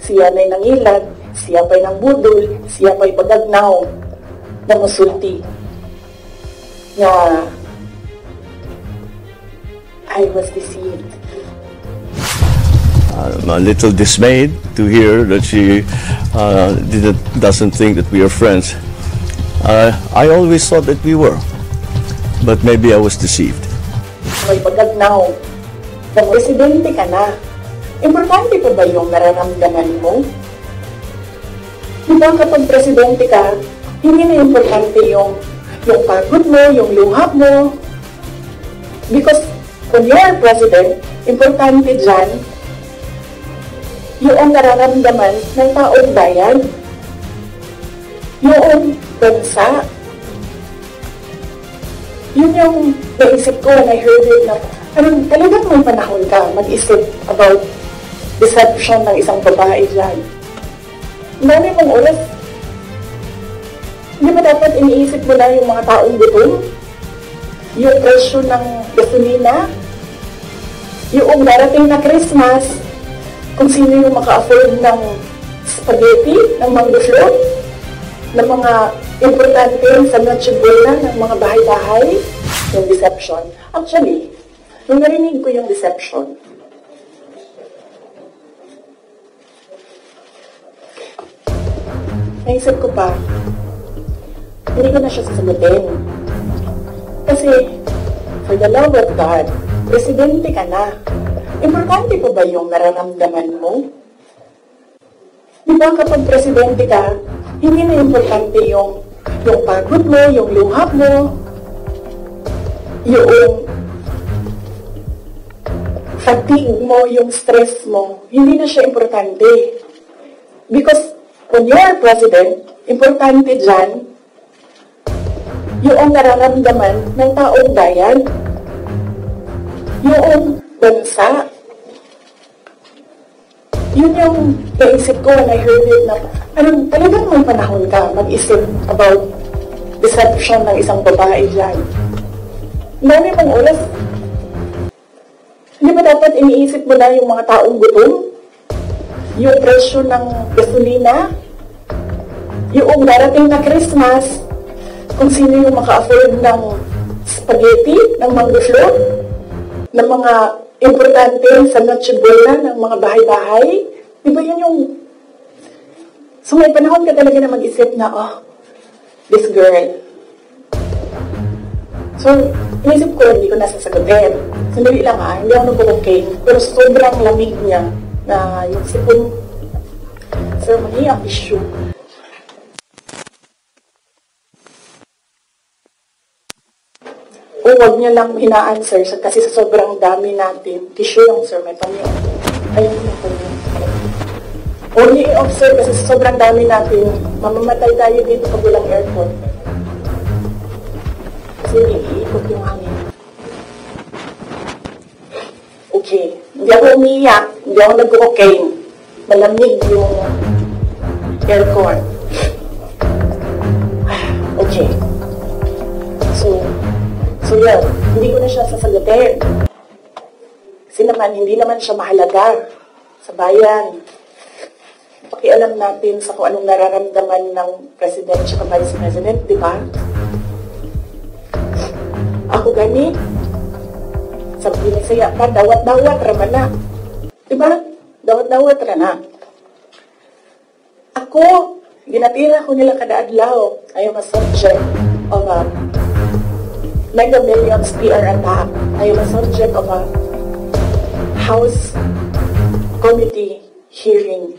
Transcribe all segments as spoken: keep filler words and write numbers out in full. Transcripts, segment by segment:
siya na'y nangilag, siya pa'y nangbudol, siya pa'y pagagnaw na musulti. Na I was deceived. I'm a little dismayed to hear that she uh, didn't, doesn't think that we are friends. Uh, I always thought that we were, but maybe I was deceived. May pagagnaw na presidente ka na. Importante pa ba yung nararamdaman mo? Di ba kapag presidente ka, hindi na importante yung, yung pagod mo, yung luha mo. Because when you are president, importante dyan yung nararamdaman ng taong bayan. Yung bansa. Yun yung naisip ko when I heard it na parang talagang may panahon ka mag-isip about deception ng isang babae dyan. Dami mong oras. Hindi ba dapat iniisip mo na yung mga taong gutom? Yung presyo ng gasolina? Yung darating na Christmas, kung sino yung maka-afford ng spaghetti, ng mango float, ng mga importante sa Noche Buena, ng mga bahay-bahay, yung deception. Actually, nung narinig ko yung deception, naisip ko pa, hindi ko na siya sasagutin. Kasi, for the love of God, presidente ka na. Importante pa ba yung nararamdaman mo? Di ba kapag presidente ka, hindi na importante yung, yung pagod mo, yung luha mo, yung fatigue mo, yung stress mo. Hindi na siya importante. Because when you are president, importante dyan yung nararamdaman ng taong bayan, yung bansa. Yun yung naisip ko when I heard it na parang talagang may panahon ka mag-isip about deception ng isang babae dyan. Dami mong oras. Hindi ba dapat iniisip mo na yung mga taong gutom? Yung presyo ng gasolina? Yung darating na Christmas, kung sino yung maka-afford ng spaghetti, ng mango float, ng mga importante sa Noche Buena, ng mga bahay-bahay. Di ba yun yung... So may panahon ka talaga na mag-isip na, oh, this girl. So, inisip ko, hindi ko nasasagutin. Sandali lang ah, hindi ako nag-okay. Pero sobrang lamig niya na yung sipon. So, mali ang issue. O wag niya lang hina-answer kasi sa sobrang dami natin. Tissue lang, sir. May panyo. Ayun yung panyo. O niya i-observe kasi sa sobrang dami natin. Mamamatay tayo dito pag walang aircon. Kasi iikot yung hangin. Okay. Hindi ako umiyak. Hindi ako nag-cocaine. Malamig yung aircon. Okay. So, So yan, hindi ko na siya sasagutin. Kasi naman, hindi naman siya mahalaga sa bayan. Pakialam natin sa kung anong nararamdaman ng President at Vice President, di ba? Ako gani, sabi niya saya pa, dawat-dawat raman na. Di ba? Dawat-dawat ra na. Ako, ginatira ko nila kada adlaw. I am a subject of a Mega Millions P R attack. I am a subject of a House Committee hearing.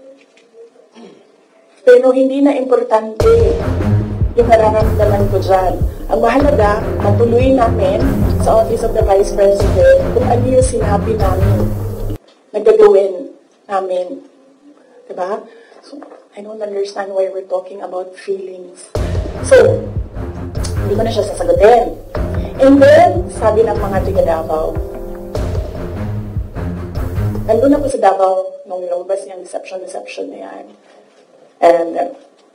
Pero hindi na importante yung nararamdaman ko dyan. Ang mahalaga, matuloy namin sa Office of the Vice President kung ano yung sinabi namin, nagagawin namin. Diba? So, I don't understand why we're talking about feelings. So, hindi ko na siya sasagutin. And then, sabi ng mga tiga Davao, nandun ako sa Davao nung lumabas yung deception-deception na yan. And, uh,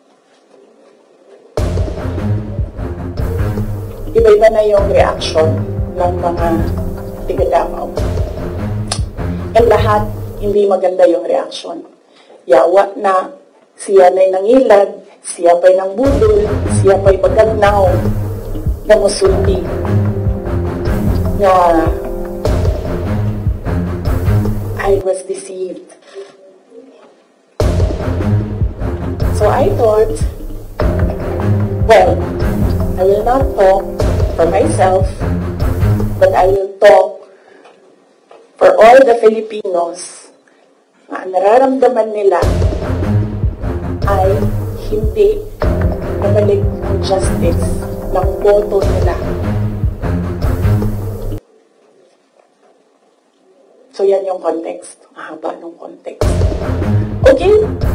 iba-iba na yung reaction ng mga tiga Davao. And lahat, hindi maganda yung reaction. yawa na siya na'y nangilad, siya pa'y nang budol, siya pa'y magagnaw na musulti nga I was deceived. So I thought, well, I will not talk for myself, but I will talk for all the Filipinos na nararamdaman nila ay hindi nabalik ng justice ng boto nila. So yan yung context. Mahaba ng context. Okay?